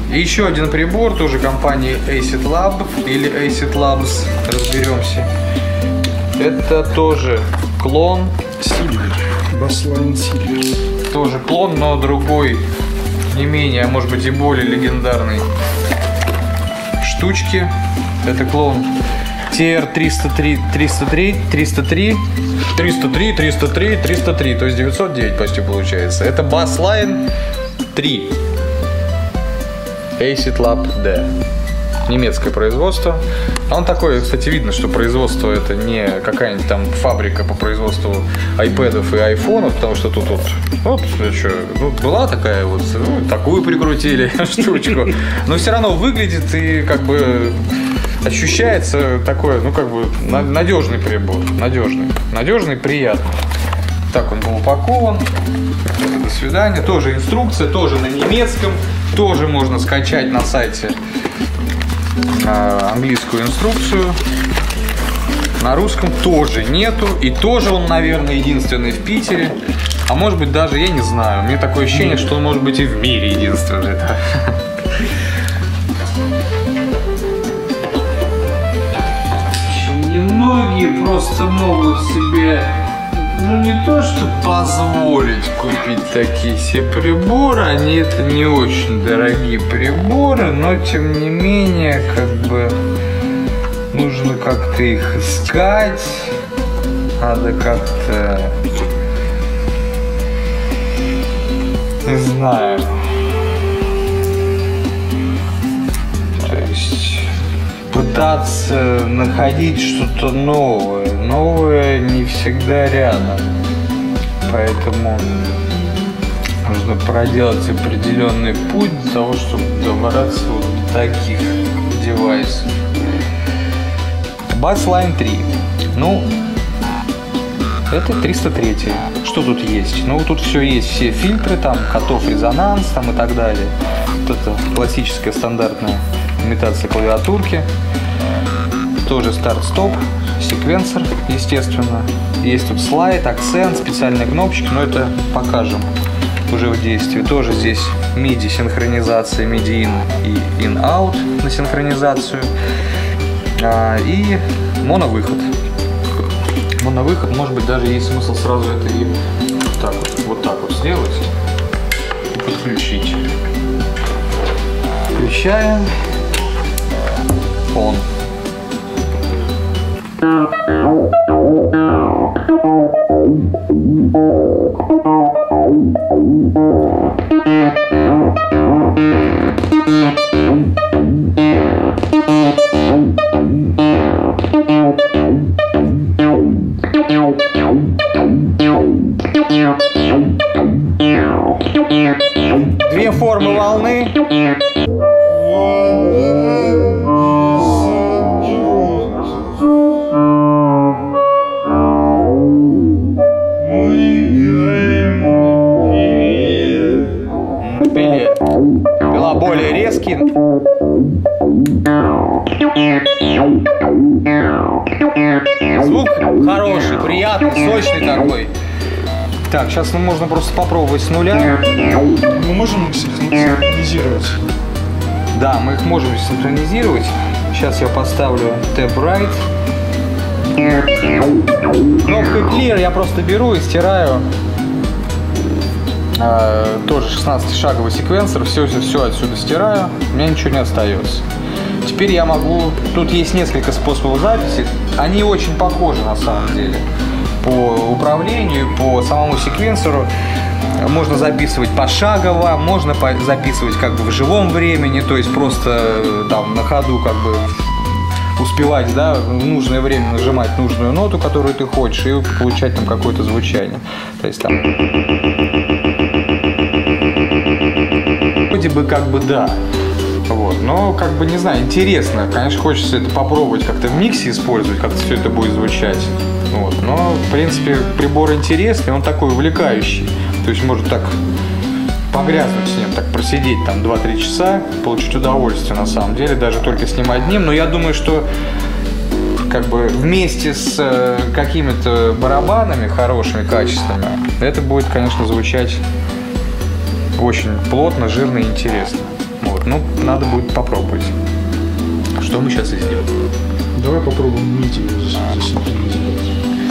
И еще один прибор, тоже компании Acid Lab или Acid Labs, разберемся. Это тоже клон. Silver. Bassline Silver. Тоже клон, но другой, не менее, а может быть и более легендарной штучки. Это клон TR-303, 303, то есть 909 почти получается. Это Bassline 3 Acid Lab D. Немецкое производство. Он такой, кстати, видно, что производство это не какая-нибудь там фабрика по производству айпэдов и айфонов, потому что тут вот что, ну, была такая вот, ну, такую прикрутили штучку. Но все равно выглядит и как бы ощущается такой, ну как бы надежный прибор, надежный, приятный. Так он был упакован. До свидания. Тоже инструкция, тоже на немецком, тоже можно скачать на сайте английскую инструкцию. На русском тоже нету. И тоже он, наверное, единственный в Питере. А может быть даже, я не знаю. Мне такое ощущение, что он может быть и в мире единственный. Немногие просто могут себе, ну не то что позволить купить такие себе приборы, они это не очень дорогие приборы, но тем не менее как бы нужно как-то их искать, надо как-то, не знаю, то есть пытаться находить что-то новое. Новое не всегда рядом. Поэтому нужно проделать определенный путь для того, чтобы добраться вот до таких девайсов. Bassline 3. Ну, это 303. Что тут есть? Ну, тут все есть, все фильтры, там, котов резонанс, там и так далее. Вот это классическая стандартная имитация клавиатурки. Тоже старт-стоп, секвенсор, естественно. Есть тут слайд, акцент, специальные кнопочки, но это покажем уже в действии. Тоже здесь MIDI синхронизация, MIDI in и in-out на синхронизацию. И моновыход. Моновыход, может быть, даже есть смысл сразу это и вот так вот сделать и подключить. Включаем. Он. Две формы волны. Пила более резкий. Звук хороший, приятный, сочный такой. Так, сейчас можно просто попробовать с нуля. Мы можем их синхронизировать? Да, мы их можем синхронизировать. Сейчас я поставлю Tab Right. Кнопкой Clear я просто беру и стираю. Тоже 16-шаговый секвенсор. Все отсюда стираю. У меня ничего не остается. Теперь я могу... Тут есть несколько способов записи. Они очень похожи на самом деле. По управлению, по самому секвенсору. Можно записывать пошагово, можно записывать как бы в живом времени, то есть просто там на ходу как бы успевать, да, в нужное время нажимать нужную ноту, которую ты хочешь, и получать там какое-то звучание. То есть там вроде бы как бы да. Вот, но как бы не знаю, интересно, конечно, хочется это попробовать как-то в миксе использовать, как все это будет звучать. Вот, но в принципе прибор интересный, он такой увлекающий. То есть можно так погрязнуть с ним, так просидеть там 2-3 часа, получить удовольствие на самом деле, даже только с ним одним. Но я думаю, что как бы вместе с какими-то барабанами хорошими, качественными, это будет, конечно, звучать очень плотно, жирно и интересно. Вот. Вот. Ну, надо будет попробовать. Что мы сейчас и сделаем? Давай попробуем MIDI засинхронизировать.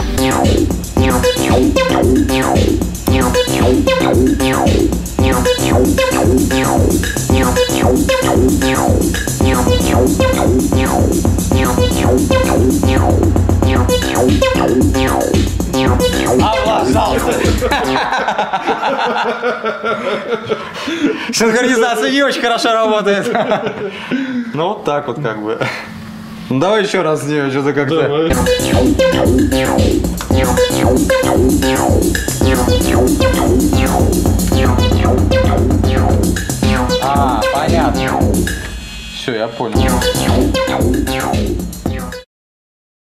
Синхронизация не очень хорошо работает. Ну, вот так вот как бы. Ну, давай еще раз сделаем, что-то как-то. Давай. А, понятно. Все, я понял.